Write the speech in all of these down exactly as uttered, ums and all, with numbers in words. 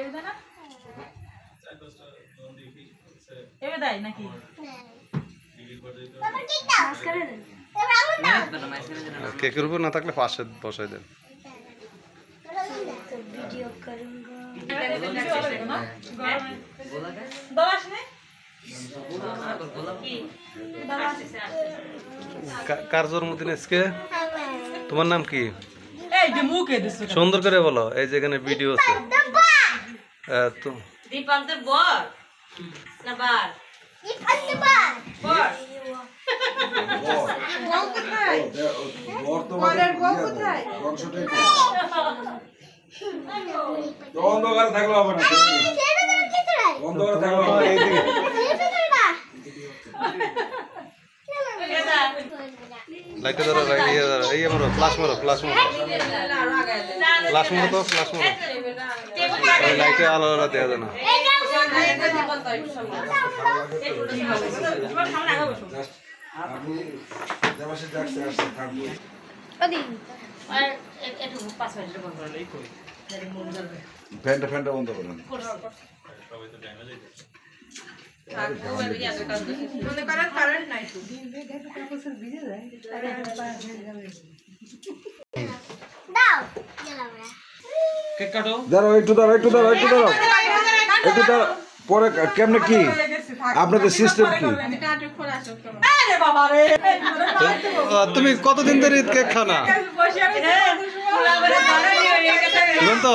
এবে দাই নাকি কেকের উপর না থাকলে পাশে বসাই দেন। কার জন্মদিন আজকে? তোমার নাম কি? সুন্দর করে বলো। এই যেখানে ভিডিও আছে। দীপান্তের বর না বার? দীপান্তের বর বর বর কোথায়? বর তো বরের বউ কোথায়? বংশটাই তো অন্ধকারে থাকলো হবে না। অন্ধকারে থাকলো হবে এইদিকে। লাইট ধরো, ইয়ে ধরো, এই মারো, ফ্লাশ মারো, ফ্লাশ মারো, ফ্লাশ মারো তো, ফ্লাশ মারো। লাইটে আলো আলো দেওয়া যায় না। ফ্যানটা ফ্যানটা বন্ধ করেন। দাঁড়াও একটু দাঁড়াও একটু দাঁড়াও একটু দাঁড়াও একটু দাঁড়াও পরে কেমনে কি আপনাদের সিস্টেম কি? তুমি কতদিন ধরে কেক খাও না? তো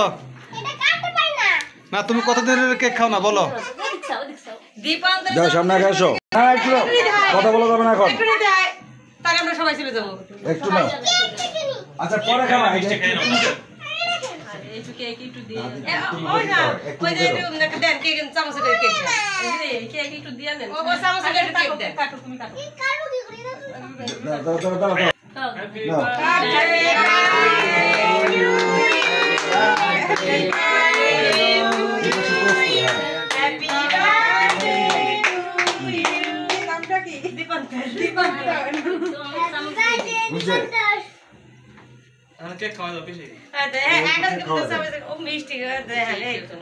না তুমি কতদিন ধরে কেক খাও না বলো? যাও সামনে আগে আসো। হ্যাঁ একটু কথা বলা যাবে না এখন, তাহলে আমরা সবাই চলে যাবো। একটু না আচ্ছা পরে খাওয়া একটু কেক একটু দিয়ে ওই না ওই যে একটু দেন কেক চামচ করে কেক দেন এই কেক একটু দিয়ে দেন ও চামচ করে কেক দেন কাটো তুমি কাটো কাটো কি করে দাও দাও দাও দাও হ্যাপি বার্থডে টু ইউ নামটা কি? দীপাঙ্কর দীপাঙ্কর বুঝে আমি কেক খাওয়া দাও বেশি আরে এখন কিন্তু সবাই ও মিষ্টি করে দে হলে একটু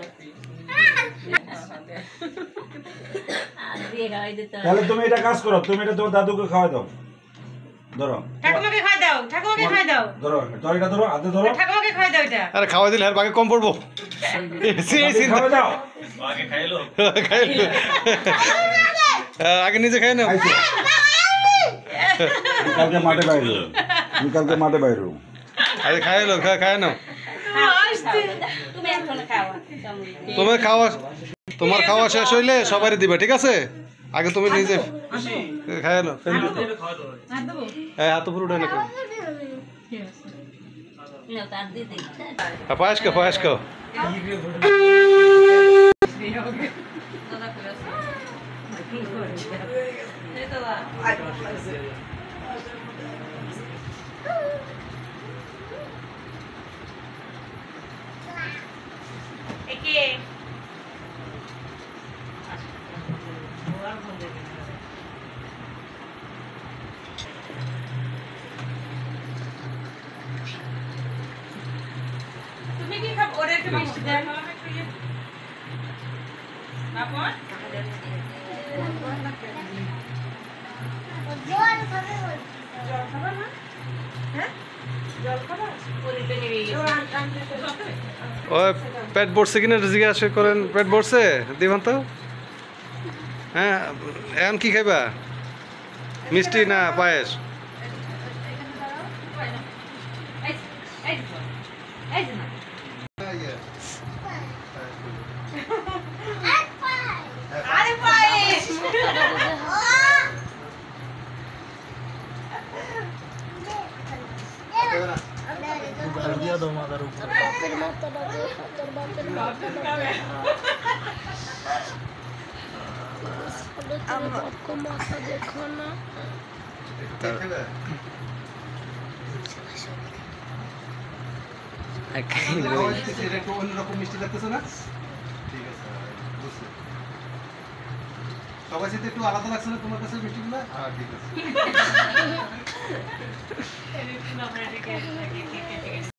তাহলে তুমি এটা কাজ করো, তুমি এটা তোমার দাদুকে খাওয়াই দাও। ধরো ঠাকুমাকে খাই দাও, ঠাকুমাকে খাই দাও, ধরো ধরো এটা ধরো হাতে ধরো, ঠাকুমাকে খাই দাও এটা। আরে খাওয়াই দিলে আর বাকি কম পড়বো। খাওয়াই দাও আগে খাইলো খাইলো আগে নিজে খাই না। কালকে মাঠে বাইরে কালকে মাঠে বাইরে আরে খাই লো খাই নাও। তুমি এখন খাওয়া তোমার খাওয়া তোমার খাওয়া শেষ হইলে সবারই দিবে, ঠিক আছে? আগে তুমি নিজে খাই লো। হ্যাঁ হাত উপরে উঠে না পায়েস খাও পায়েস খাও। একে তুমি কি খাব? ওরে একটু মিষ্টি দেন বাবা। জল খাবে জল খাবে না? হ্যাঁ জল খাবে ওরে তো নিয়ে গেছে। ওই পেট ভরছে কিনা জিজ্ঞাসা করেন। পেট ভরছে দিবেন তো? হ্যাঁ এখন কি খাইবা? মিষ্টি না পায়েস? आपको माथा देखो ना অন্যরকম মিষ্টি লাগতেছে না? ঠিক আছে সবাই সাথে একটু আলাদা লাগছে না তোমার কাছে মিষ্টিগুলো? হ্যাঁ ঠিক আছে।